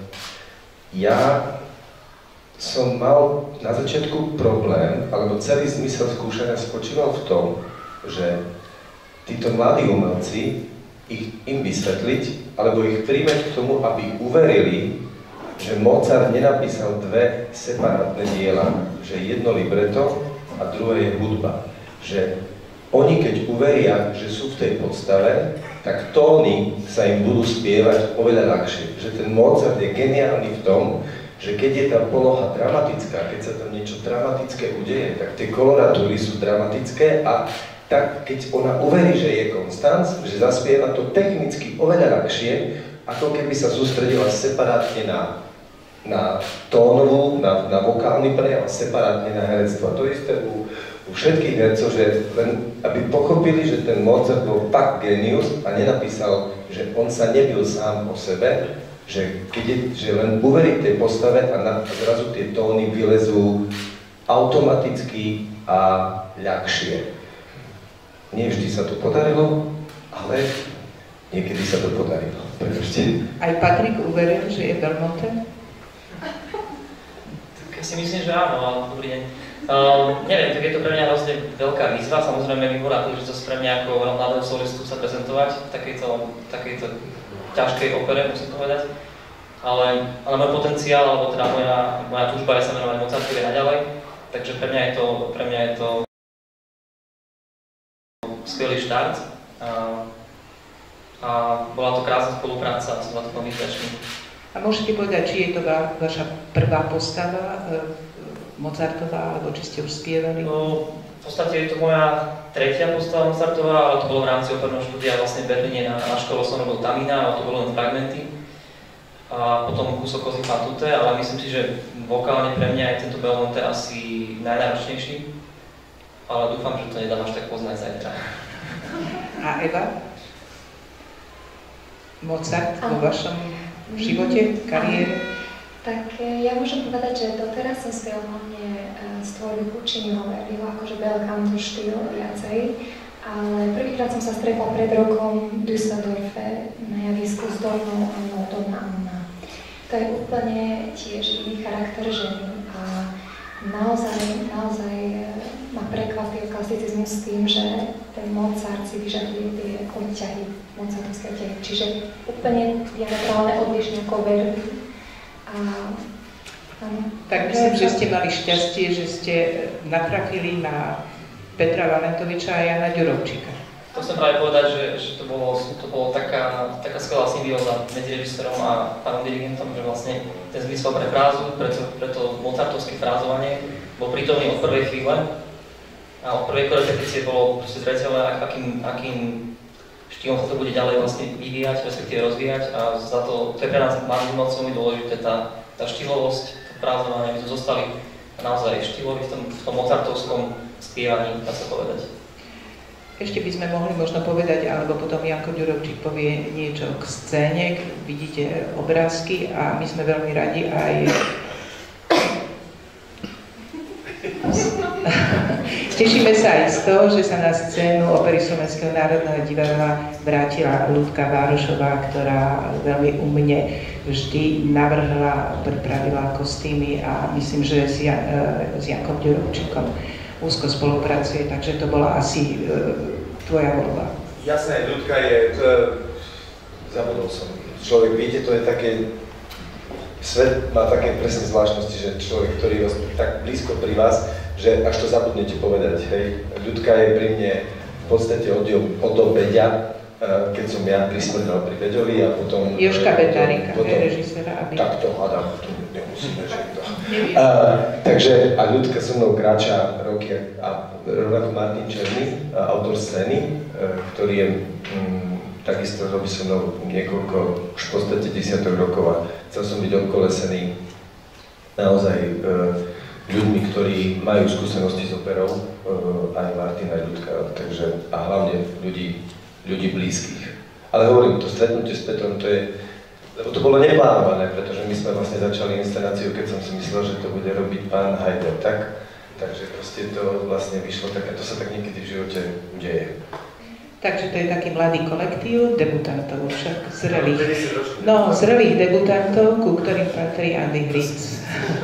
ja som mal na začiatku problém, alebo celý zmysel skúšania spočíval v tom, že títo mladí umelci, ich, im vysvetliť, alebo ich príjmeť k tomu, aby uverili, že Mozart nenapísal dve separátne diela, že jedno libreto a druhé je hudba. Že oni, keď uveria, že sú v tej podstave, tak tóny sa im budú spievať oveľa ľahšie. Že ten Mozart je geniálny v tom, že keď je tá poloha dramatická, keď sa tam niečo dramatické udeje, tak tie koloratúry sú dramatické a tak keď ona uverí, že je Konstanc, že zaspieva to technicky oveľa ľahšie, ako keby sa sústredila separátne na, na tónovú, na, na vokálny prejav, separátne na herectvo. To isté u, u u všetkých hercov, že len aby pochopili, že ten Mozart bol fakt genius a nenapísal, že on sa nebil sám o sebe, že, keď je, že len uverí tej postave a na, zrazu tie tóny vylezú automaticky a ľahšie. Nie vždy sa to podarilo, ale niekedy sa to podarilo. Pretože... Aj Patrik uveril, že je Belmonte? Tak ja si myslím, že áno, ale dobrý deň. Uh, neviem, tak je to pre mňa hrozne veľká výzva, samozrejme výborná príležitosť pre mňa ako mladého solistu sa prezentovať v takejto, takejto ťažkej opere, musím povedať. Ale, ale môj potenciál, alebo teda moja, moja túžba je sa venovať Mozartovi naďalej, takže pre mňa je to, pre mňa je to skvelý štart. Uh, a bola to krásna spolupráca s Vladkom Vítečným. A môžete povedať, či je to va, vaša prvá postava e, Mozartová, alebo či ste už spievali? No, v podstate je to moja tretia postava Mozartová, ale to bolo v rámci operného štúdia vlastne v Berlíne na, na škole Sonobel Tamina, ale to bolo len fragmenty. A potom kúsok Così fan tutte, ale myslím si, že vokálne pre mňa je tento Belmonte asi najnáročnejší. Ale dúfam, že to nedám až tak poznať zajtra. A Eva? Mozart vo vašom živote, kariére? Tak ja môžem povedať, že doteraz som spievala hlavne z tvorby Pucciniho Verdiho, akože bel canto štýl viacej, ale prvýkrát som sa stretla pred rokom v Düsseldorfe na javisku s Dornou Annou, Donna Anna. To je úplne tiež iný charakter ženy a naozaj, naozaj ma prekvapil klasicizmus s tým, že ten Mozart si vyžaduje tie odťahy, mozartovské odťahy, čiže úplne diametrálne odlišne ako Verdi. A, áno. Tak myslím, že ste mali šťastie, že ste natrafili na Petra Valentoviča a Jana Ďurovčíka. To chcem práve povedať, že, že to bolo, to bolo taká, taká skvelá symbióza medzi režisérom a pánom dirigentom, že vlastne ten zmysel pre frázu, pre to, pre to mozartovské frázovanie bol prítomný od prvej chvíle a od prvej korepetície bolo proste zreteľné, akým, akým štýlom sa to bude ďalej vlastne vyvíjať, respektíve rozvíjať a za to, to je pre nás mladým veľmi dôležité, tá, tá štýlovosť, to frázovanie, my sme zostali naozaj štýloví v tom, v tom mozartovskom spievaní, dá sa povedať. Ešte by sme mohli možno povedať, alebo potom Janko Ďurovčík povie niečo k scéne, vidíte obrázky a my sme veľmi radi aj... Tešíme sa aj z toho, že sa na scénu Opery Slovenského národného divadla vrátila Ľudka Várošová, ktorá veľmi umne vždy navrhla, pripravila kostýmy a myslím, že s, Jan, s Jankom Ďurovčíkom úzko spolupracuje, takže to bola asi e, tvoja voľba. Jasné, Ľudka je, to, zabudol som, človek, viete, to je také, svet má také presne zvláštnosti, že človek, ktorý je tak blízko pri vás, že až to zabudnete povedať, hej. Ľudka je pri mne v podstate od, od obeďa, keď som ja prismrdal pri Beďovi a potom... Jožka Betárika, je režisera, aby... Tak to hádam, to nemusíme, že to... A, takže, a Ľudka so mnou kráča roky a rovnako Martin Černý, autor scény, ktorý je mm, takisto robí so mnou niekoľko, už v podstate desiatok rokov a chcel som byť obkolesený naozaj e, ľuďmi, ktorí majú skúsenosti s operou, e, aj Martin, aj Ľudka, takže, a hlavne ľudí, ľudí blízkych. Ale hovorím, to stretnutie s Petrom, to je, lebo to bolo neplánované, pretože my sme vlastne začali inscenáciu, keď som si myslel, že to bude robiť pán Hajder, tak? Takže proste to vlastne vyšlo tak, a to sa tak niekedy v živote deje. Takže to je taký mladý kolektív debutantov, však zrelých, no, zrelých debutantov, ku ktorým patrí Andy Hric.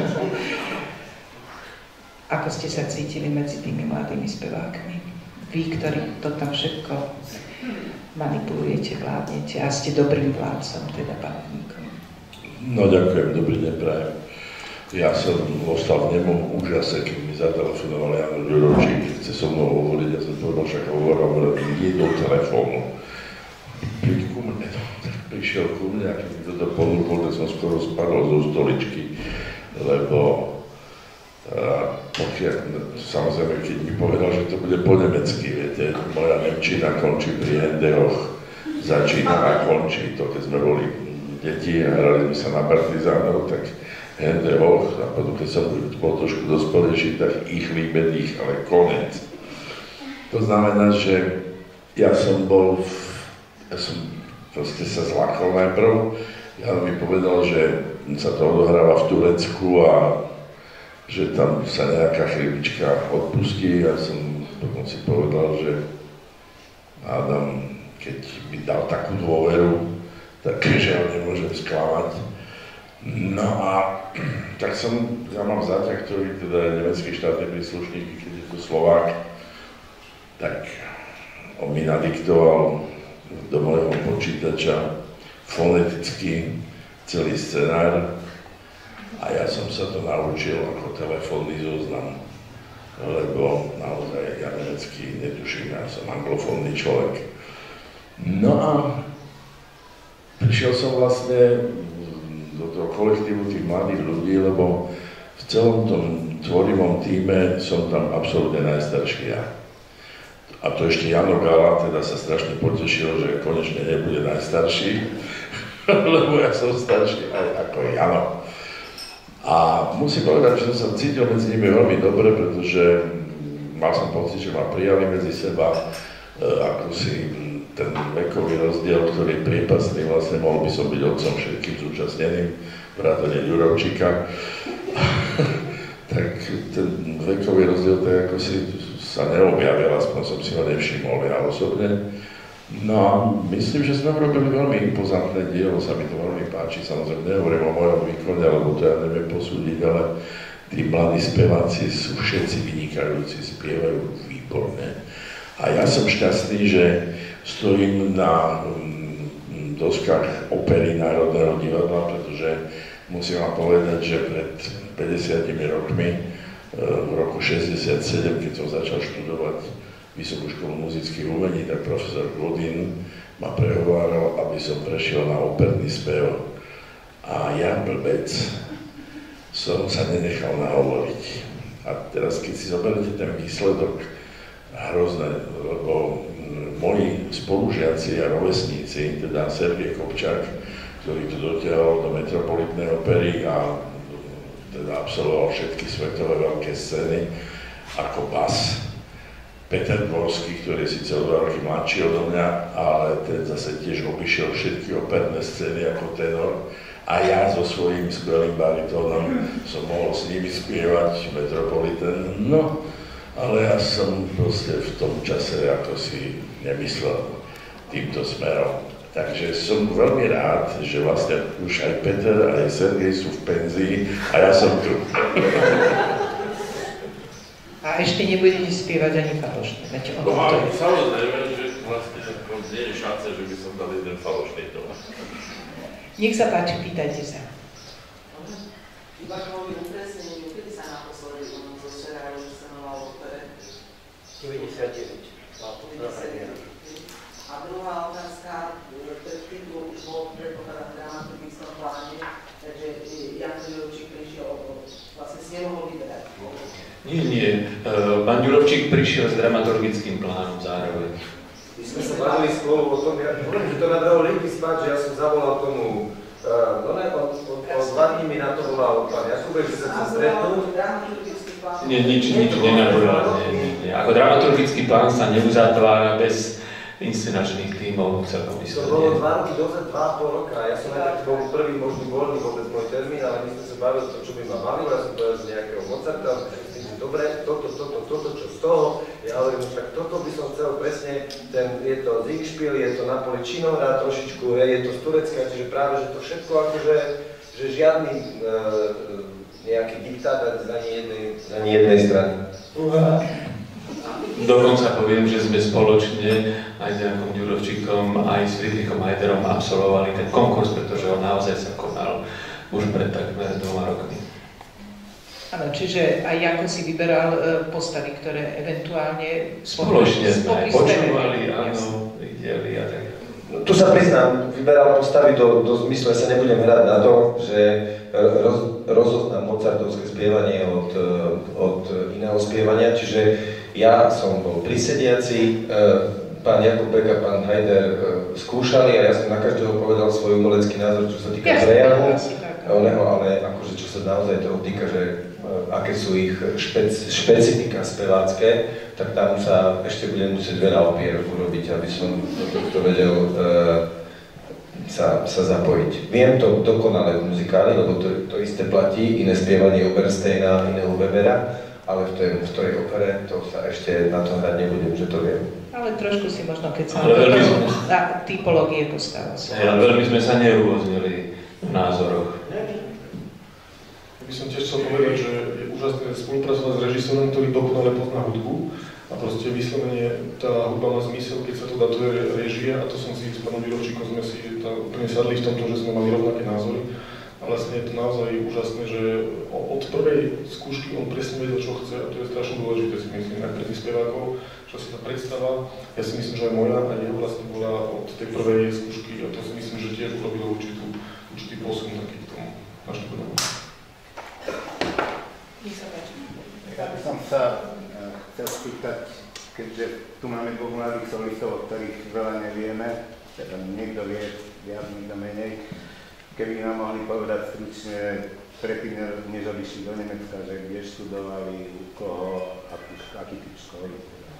Ako ste sa cítili medzi tými mladými spevákmi? Vy, ktorí to tam všetko manipulujete, vládnete a ste dobrým vládcom, teda pamätníkom. No ďakujem, dobrý deň prajem. Ja som ostal v nemom úžase, keď mi zatelefonoval Jano Ďurovčík, keď chce so mnou hovoriť, ja som povedal, však hovoril, nie do telefónu. Príď ku mne, tak prišiel ku mne a keď mi toto ponúkol, tak som skoro spadol zo stoličky, lebo a, pokiaľ, samozrejme, keď mi povedal, že to bude po nemecky, viete, moja nemčina končí pri Hendehoch, začína a končí to, keď sme boli deti a hrali sme sa na partizánov, tak Hende Och, a potom keď som bol trošku dospelejší, tak ich výbených, ale konec. To znamená, že ja som bol, v, ja som proste sa zlákol najprv, ja mi povedal, že sa to odohráva v Turecku a že tam sa nejaká chrybička odpustí. Ja som potom si povedal, že Adam, keď mi dal takú dôveru, takže ho nemôžem sklamať. No a tak som, ja mám záťah, ktorý teda je nemecký štátny príslušník, keď je to Slovák, tak on mi nadiktoval do môjho počítača foneticky celý scenár a ja som sa to naučil ako telefónny zoznam, lebo naozaj ja nemecky netuším, ja som anglofónny človek. No a prišiel som vlastne do toho kolektívu tých mladých ľudí, lebo v celom tom tvorivom tíme som tam absolútne najstarší ja. A to ešte Jano Gala teda sa strašne potešil, že konečne nebude najstarší, lebo ja som starší aj ako Jano. A musím povedať, že som sa cítil medzi nimi veľmi dobre, pretože mal som pocit, že ma prijali medzi seba, ako si ten vekový rozdiel, ktorý je priepasný, vlastne mohol by som byť otcom všetkým zúčastneným, vrátane Ďurovčíka. Tak ten vekový rozdiel tak ako si sa neobjavil, aspoň som si ho nevšimol ja osobne. No a myslím, že sme urobili veľmi impozantné dielo, sa mi to veľmi páči, samozrejme nehovorím o mojom výkone, lebo to ja neviem posúdiť, ale tí mladí speváci sú všetci vynikajúci, spievajú výborne. A ja som šťastný, že stojím na doskách opery Národného divadla, pretože musím vám povedať, že pred päťdesiatimi rokmi, v roku šesťdesiatsedem, keď som začal študovať Vysokú školu muzických umení, tak profesor Godin ma prehováral, aby som prešiel na operný spev. A ja, blbec, som sa nenechal nahovoriť. A teraz, keď si zoberiete ten výsledok, hrozné, lebo moji spolužiaci a rovesníci, teda Sergej Kopčák, ktorý tu dotiahol do Metropolitnej opery a teda absolvoval všetky svetové veľké scény ako bas. Peter Dvorský, ktorý je síce o dva roky mladší odo mňa, ale ten zase tiež obišiel všetky operné scény ako tenor. A ja so svojím skvelým baritónom som mohol s nimi spievať Metropolitan. No, ale ja som proste v tom čase ako si nemyslel týmto smerom. Takže som veľmi rád, že vlastne už aj Peter, aj Sergej sú v penzii a ja som tu. A ešte nebudete spievať ani falošne. No ale samozrejme, že vlastne nie je šanca, že by som dal jeden falošný tón. Nech sa páči, pýtajte sa. Iba k môjmu upresneniu, kedy sa naposledy zo Seráru scenoval v opere? deväťdesiatdeväť. A druhá otázka, predtým bol predpokladám v dramaturgickom pláne, takže Jan Ďurovčík prišiel, vlastne si nemohol vyberať. Nie, nie. Pán Ďurovčík prišiel s dramaturgickým plánom zároveň. My sme sa bavili spolu o tom, ja hovorím, že to ma dalo líky spať, že ja som zavolal tomu, no ne, on dva dní mi na to volal pán Jakubek, že sa chcem stretnúť. Nie, nič, nič nenavolal, nie, nie. Ako dramaturgický plán sa neuzatvára bez inscenačných tímov celkom vyslovene. To bolo dva roky dozad, dva a pol roka. Ja som aj bol prvý možný voľný vôbec môj termín, ale my sme sa bavili to, čo by ma bavilo. Ja som povedal z nejakého Mozarta, že dobre, toto, toto, toto, čo z toho. Ja hovorím, že tak toto by som chcel presne, ten, je to Zingspiel, je to Napoli Činora trošičku, je to z Turecka, čiže práve, že to všetko akože, že žiadny e, nejaký diktát z ani jednej, z ani jednej strany. Uh-huh. Dokonca poviem, že sme spoločne aj s Jankom Ďurovčíkom, aj s Friedrichom Heiderom absolvovali ten konkurs, pretože on naozaj sa konal už pred takmer dvoma rokmi. Áno, čiže aj Janko si vyberal postavy, ktoré eventuálne spoločne sme aj počúvali, áno, videli a tak. Tu sa priznám, vyberal postavy do, do zmysle, sa nebudem hrať na to, že roz, rozoznám mozartovské spievanie od, od iného spievania, čiže ja som bol prisediaci, pán Jakubek a pán Hajder skúšali a ja som na každého povedal svoj umelecký názor, čo sa týka prejavu. oného, ale akože čo sa naozaj toho týka, že aké sú ich špec, špecifika spevácké, tak tam sa ešte budem musieť veľa opier urobiť, aby som do tohto vedel uh, sa, sa zapojiť. Viem to dokonale v muzikáli, lebo to, to isté platí, iné spievanie Obersteina, iného Webera, ale v tej, v tej opere to sa ešte na to hrať nebudem, že to viem. Ale trošku si možno, keď sa na typológie postava. Ale veľmi sme sa nerôznili v názoroch. By som tiež chcel povedať, že je úžasné spolupracovať s režisérom, ktorý dokonale pozná hudbu a proste vyslovene tá hudba má zmysel, keď sa to datuje režie, a to som si s pánom Virovčíkom sme si úplne sadli v tomto, že sme mali rovnaké názory. A vlastne je to naozaj úžasné, že od prvej skúšky on presne vedel, čo chce, a to je strašne dôležité, si myslím, aj pre tých spevákov, čo si tá predstava. Ja si myslím, že aj moja a jeho vlastne bola od tej prvej skúšky, a to si myslím, že tiež urobilo určitú, určitý posun taký v tom naštudovaní. Ja by som sa chcel spýtať, keďže tu máme dvoch mladých solistov, o ktorých veľa nevieme, teda niekto vie viac, niekto menej, keby nám mohli povedať stručne, predtým, než odišli do Nemecka, že kde študovali, u koho, aký, aký typ školy,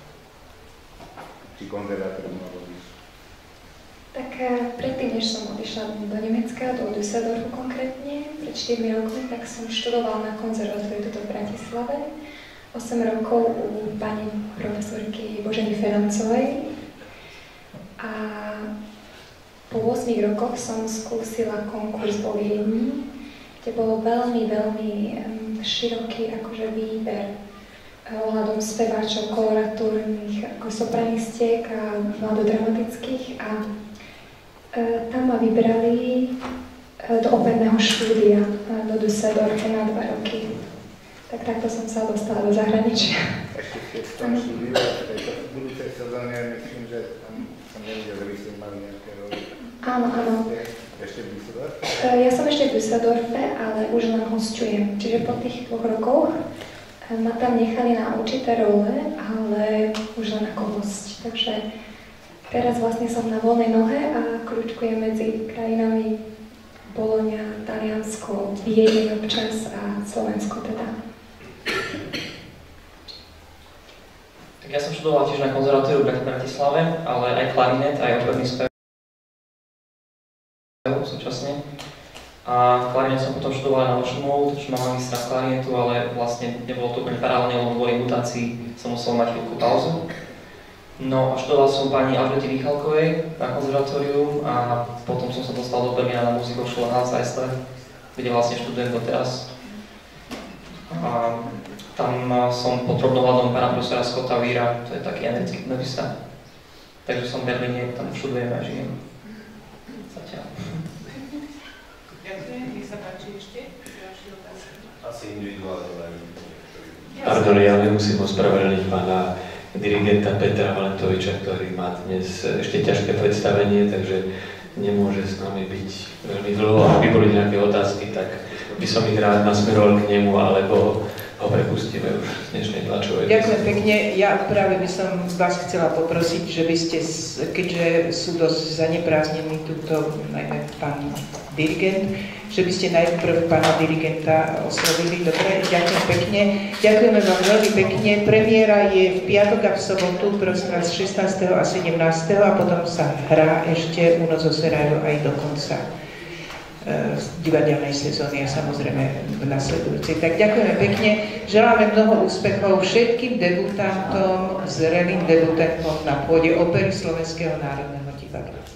či konzervatórium alebo nič. Tak predtým, než som odišla do Nemecka, do Düsseldorfu konkrétne, pred štyrmi rokmi, tak som študovala na konzervatóriu tuto v Bratislave. osem rokov u pani profesorky Boženy Ferancovej. A po ôsmich rokoch som skúsila konkurs vo Viedni, kde bolo veľmi, veľmi široký akože výber ohľadom speváčov, koloratúrnych, ako sopranistiek a mladodramatických. A e, tam ma vybrali e, do operného štúdia do Düsseldorfu na dva roky. Tak takto som sa dostala do zahraničia. Ešte ste v tom štúdiu, v tejto budúcej sezóne, myslím, že tam som nevidel, že by ste mali nejaké roli. Áno, áno. Ešte v Düsseldorfe? E, ja som ešte v Düsseldorfe, ale už len hosťujem. Čiže po tých dvoch rokoch ma tam nechali na určité role, ale už len ako hosť. Takže teraz vlastne som na voľnej nohe a kľúčkujem medzi krajinami Bologna, Taliansko, Viedeň občas a Slovensko teda. Tak ja som študoval tiež na konzervatóriu v Bratislave, ale aj klarinet, aj operný spev súčasne. A klarinet som potom študoval na Mošumovu, takže mám magistra v klarinetu, ale vlastne nebolo to úplne paralelne, lebo kvôli mutácii som musel mať chvíľku pauzu. No a študoval som pani Alžbety Michalkovej na konzervatóriu a potom som sa dostal do Berlína na Musikhochschule Hans Eisler, kde vlastne študujem doteraz. A tam som pod drobnohľadom pána profesora Scotta Weira, to je taký americký knobista. Takže som v Berlíne, tam študujem a žijem. Zatiaľ. Ďakujem, nech sa páči ešte. Ďalšie otázky. Asi individuálne. Pardon, ja musím ospravedlniť pána dirigenta Petra Valentoviča, ktorý má dnes ešte ťažké predstavenie, takže nemôže s nami byť veľmi dlho. Ak by boli nejaké otázky, tak by som ich rád nasmeroval k nemu, alebo ho prepustíme už z dnešnej tlačovej. Ďakujem pekne. Ja práve by som vás chcela poprosiť, že by ste, keďže sú dosť zaneprázdnení túto, najmä pán dirigent, že by ste najprv pána dirigenta oslovili. Dobre, ďakujem pekne. Ďakujeme vám veľmi pekne. Premiéra je v piatok a v sobotu, prosím vás, šestnásteho a sedemnásteho a potom sa hrá ešte Uno zo Serraju aj do konca z divadelnej sezóny a samozrejme v nasledujúcej. Tak ďakujeme pekne, želáme mnoho úspechov všetkým debutantom, zrelým debutantom na pôde Opery Slovenského národného divadla.